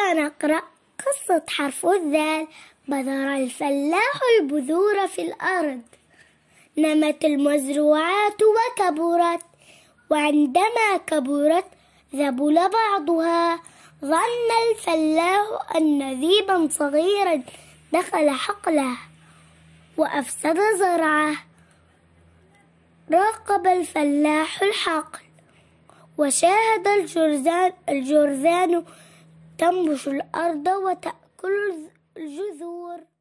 سنقرأ قصة حرف الذال. بذر الفلاح البذور في الأرض، نمت المزروعات وكبرت، وعندما كبرت ذبل بعضها. ظن الفلاح أن ذيبا صغيرا دخل حقله وأفسد زرعه. راقب الفلاح الحقل وشاهد الجرذان تنبش الأرض وتأكل الجذور.